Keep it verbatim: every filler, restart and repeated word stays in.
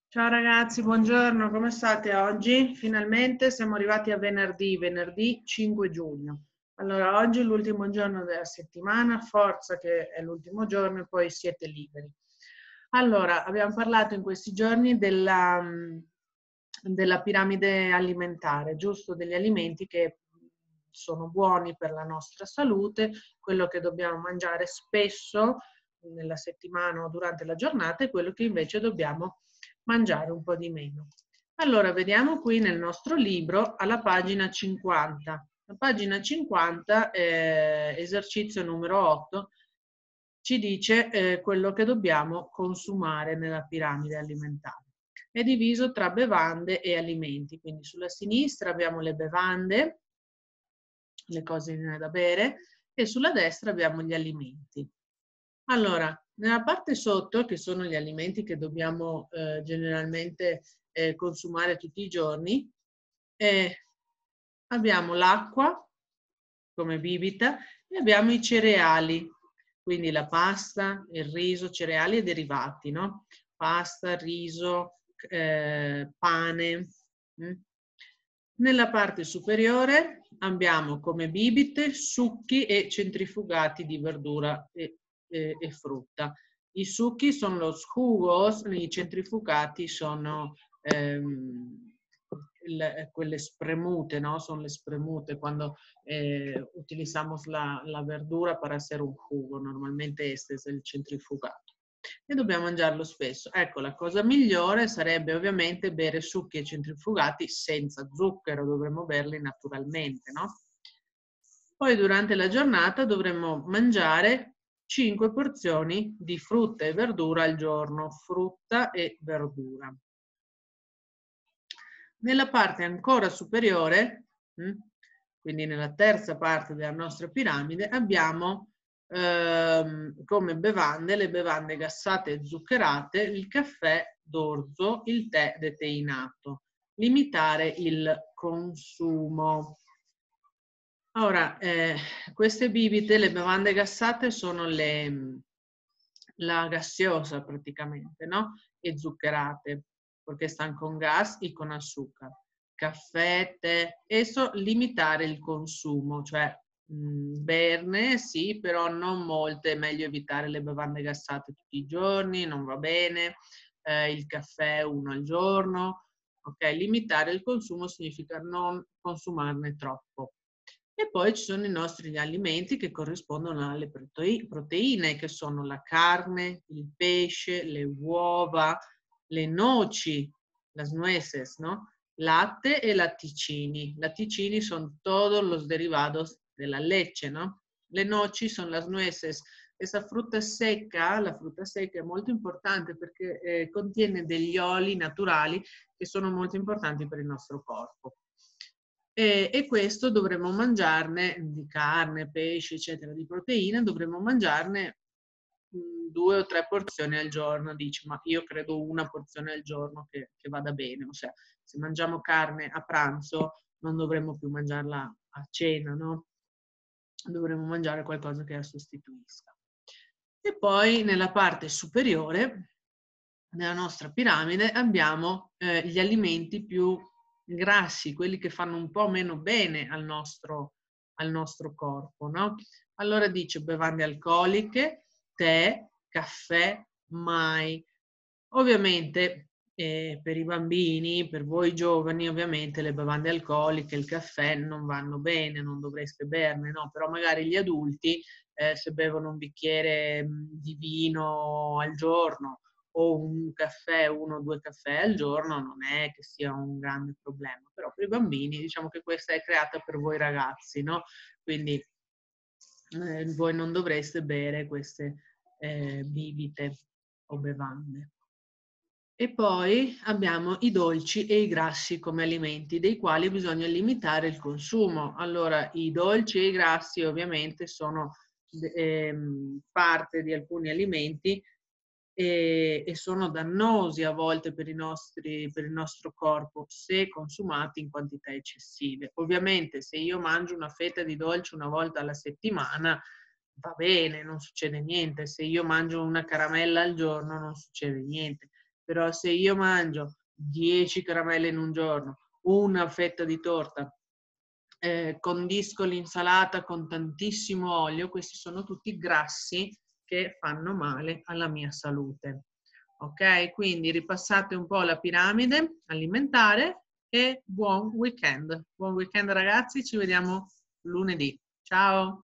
Ciao ragazzi, buongiorno, come state oggi? Finalmente siamo arrivati a venerdì, venerdì cinque giugno. Allora, oggi è l'ultimo giorno della settimana, forza che è l'ultimo giorno e poi siete liberi. Allora, abbiamo parlato in questi giorni della, della piramide alimentare, giusto? Degli alimenti che sono buoni per la nostra salute, quello che dobbiamo mangiare spesso nella settimana o durante la giornata e quello che invece dobbiamo mangiare un po' di meno. Allora, vediamo qui nel nostro libro alla pagina cinquanta. La pagina cinquanta, eh, esercizio numero otto, ci dice eh, quello che dobbiamo consumare nella piramide alimentare. È diviso tra bevande e alimenti, quindi sulla sinistra abbiamo le bevande, le cose da bere, e sulla destra abbiamo gli alimenti. Allora, nella parte sotto, che sono gli alimenti che dobbiamo eh, generalmente eh, consumare tutti i giorni, eh, abbiamo l'acqua come bibita e abbiamo i cereali, quindi la pasta, il riso, cereali e derivati, no? Pasta, riso, eh, pane. Mm? Nella parte superiore abbiamo come bibite succhi e centrifugati di verdura e, e, e frutta. I succhi sono los jugos, i centrifugati sono ehm, le, quelle spremute, ¿no? Sono le spremute quando eh, utilizamos la, la verdura para hacer un jugo. Normalmente este es el centrifugato. E dobbiamo mangiarlo spesso. Ecco, la cosa migliore sarebbe ovviamente bere succhi e centrifugati senza zucchero, dovremmo berli naturalmente, no? Poi durante la giornata dovremmo mangiare cinque porzioni di frutta e verdura al giorno, frutta e verdura. Nella parte ancora superiore, quindi nella terza parte della nostra piramide, abbiamo ehm, come bevande le bevande gassate e zuccherate, il caffè d'orzo, il tè deteinato. Limitare il consumo. Ora, eh, queste bibite, le bevande gassate sono le, la gasseosa praticamente, no? E zuccherate, perché stanno con gas e con azúcar. Caffè, tè, eso limitare il consumo, cioè mh, berne sì, però non molte, è meglio evitare le bevande gassate tutti i giorni, non va bene, eh, il caffè uno al giorno, ok? Limitare il consumo significa non consumarne troppo. E poi ci sono i nostri alimenti che corrispondono alle proteine, che sono la carne, il pesce, le uova, le noci, las nueces, ¿no? Latte e latticini. Latticini sono todos los derivados de la leche, ¿no? Le noci sono las nueces. Questa frutta secca, la frutta secca è molto importante perché eh, contiene degli oli naturali che sono molto importanti per il nostro corpo. E, e questo dovremmo mangiarne di carne, pesce, eccetera, di proteine, dovremmo mangiarne mh, due o tre porzioni al giorno. Dici, ma io credo una porzione al giorno che, che vada bene. O sea, se mangiamo carne a pranzo non dovremmo più mangiarla a cena, no? Dovremmo mangiare qualcosa che la sostituisca. E poi nella parte superiore della nostra piramide abbiamo eh, gli alimenti più grassi, quelli che fanno un po' meno bene al nostro, al nostro corpo, no? Allora dice bevande alcoliche, tè, caffè, mai. Ovviamente eh, per i bambini, per voi giovani, ovviamente le bevande alcoliche, il caffè non vanno bene, non dovreste berne, no? Però magari gli adulti, eh, se bevono un bicchiere di vino al giorno o un caffè, uno o due caffè al giorno, non è che sia un grande problema. Però per i bambini, diciamo che questa è creata per voi ragazzi, no? Quindi eh, voi non dovreste bere queste eh, bibite o bevande. E poi abbiamo i dolci e i grassi come alimenti, dei quali bisogna limitare il consumo. Allora, i dolci e i grassi ovviamente sono ehm, parte di alcuni alimenti e, e sono dannosi a volte per, i nostri, per il nostro corpo se consumati in quantità eccessive. Ovviamente se io mangio una fetta di dolce una volta alla settimana va bene, non succede niente. Se io mangio una caramella al giorno non succede niente. però se io mangio dieci caramelle in un giorno, una fetta di torta, eh, condisco l'insalata con tantissimo olio, questi sono tutti grassi che fanno male alla mia salute. Ok? Quindi ripassate un po' la piramide alimentare e buon weekend. Buon weekend ragazzi, ci vediamo lunedì. Ciao!